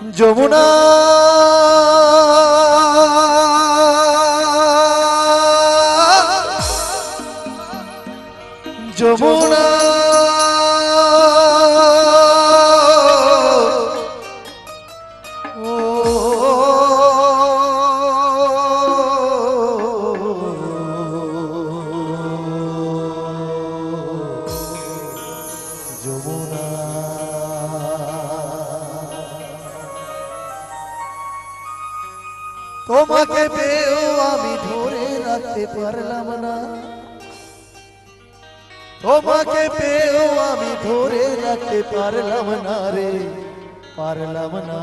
যমুনা যমুনা তোমাকে পেয়েও আমি ধরে রাখতে পারলাম না, তোমাকে পেয়েও আমি ধরে রাখতে পারলাম না রে, পারলাম না।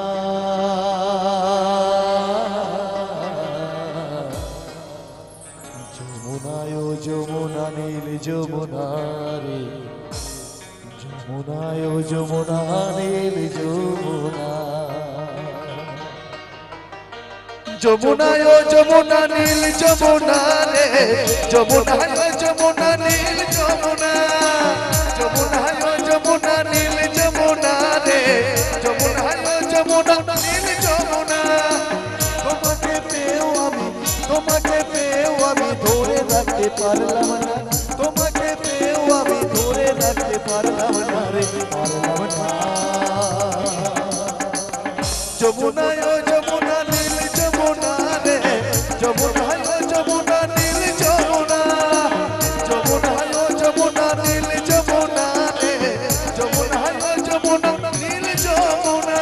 যমুনায় ও যমুনা নীল যমুনা রে, যমুনায় ও যমুনা নীল যমুনা, যমুনায় ও যমুনা নীল যমুনা রে, যমুনায় ও যমুনা নীল যমুনা, যমুনায় ও যমুনা নীল যমুনা রে, যমুনায় ও যমুনা নীল যমুনা। তোমাকে পেয়েও আমি, তোমাকে পেয়েও আমি ধরে রাখতে পারলাম না, তোমাকে পেয়েও আমি ধরে রাখতে পারলাম না রে, পারলাম না। যমুনায় ও যমুনা নীল যমুনা রে, যমুনায় ও যমুনা নীল যমুনা, যমুনায় ও যমুনা নীল যমুনা রে, যমুনায় ও যমুনা নীল যমুনা।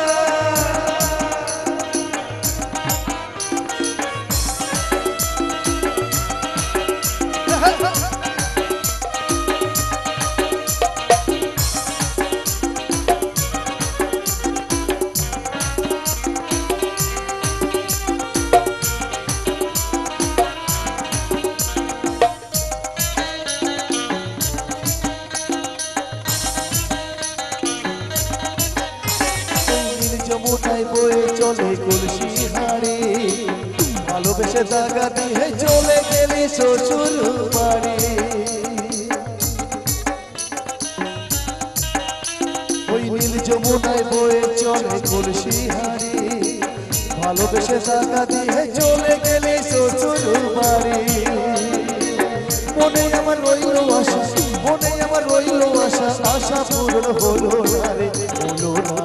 যমুনায় বয়ে চলে কলসি হাড়ি, ভালোবেসে জায়গা দিয়ে চলে গেলি শ্বশুর বাড়ি। ওই নীল যমুনায় বয়ে চলে কলসি হাড়ি, ভালোবেসে জায়গা দিয়ে চলে গেলি শ্বশুর বাড়ি। মনে আমার রইল আশা, মনে আমার রইল আশা, আশা পূরণ হলো না রে, হলো না।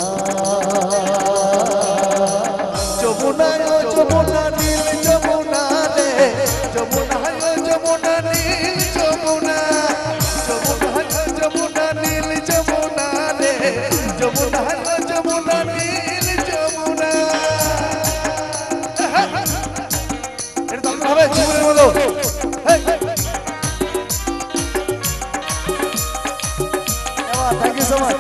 যমুনায় ও যমুনা নীল যমুনা রে, যমুনায় ও যমুনা নীল যমুনা, যমুনায় ও যমুনা নীল যমুনা রে, যমুনায় ও যমুনা নীল যমুনা। এটা তো হবে জীবনের মতো। Thank you so much.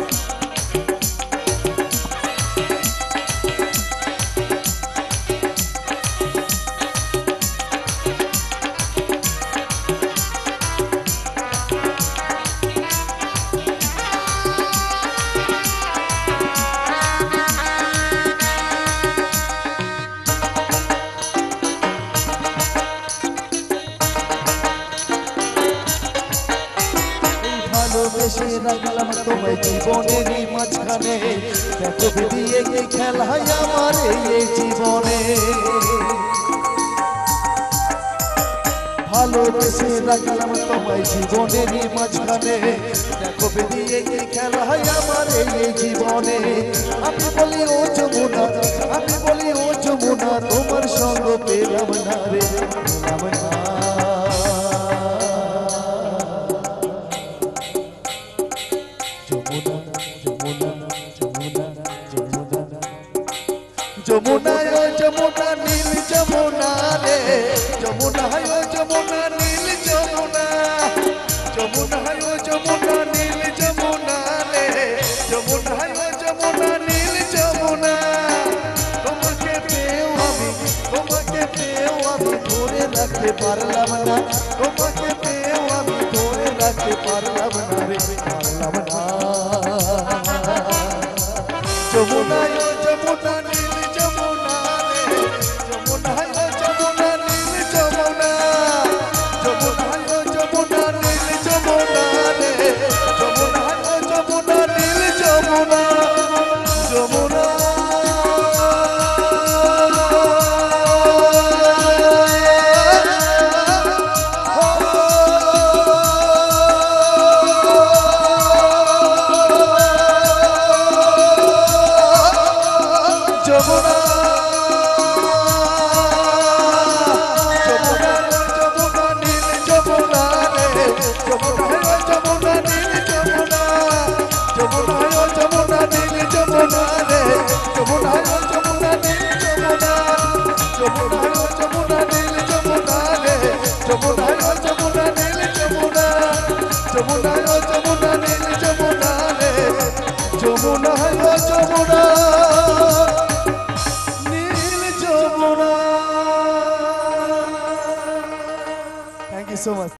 ভালোবেসে রাখলাম তোমায় জীবনেরই মাঝখানে, দেখো দিয়ে এই খেলায় আমার এই জীবনে। ভালোবেসে রাখলাম তোমায় জীবনেরই মাঝখানে, দেখো দিয়ে এই খেলায় আমার এই জীবনে। আমি বলি ও যমুনা, আমি বলি ও যমুনা, তোমার সঙ্গ পেলাম না রে, পেলাম না। যমুনায় ও যমুনা নীল যমুনা রে, যমুনায় ও যমুনা নীল যমুনা, যমুনায় ও যমুনা নীল যমুনা রে, যমুনায় ও যমুনা নীল যমুনা। তোমাকে পেয়েও আমি, তোমাকে পেয়েও আমি ধরে রাখতে পারলাম না, তোমাকে পেয়েও আমি ধরে রাখতে পারলাম না রে, পারলাম না। যমুনায় ও যমুনা নীল যমুনা রে, যমুনায় ও যমুনা নীল যমুনা, যমুনায় ও যমুনা নীল যমুনা রে, যমুনায় ও যমুনা নীল যমুনা, যমুনা। যমুনা নীল যমুনা যমুনা যমুনা নীল যমুনা রে যমুনা যমুনা নীল যমুনা যমুনা যমুনা নীল যমুনা রে যমুনা যমুনা নীল যমুনা যমুনা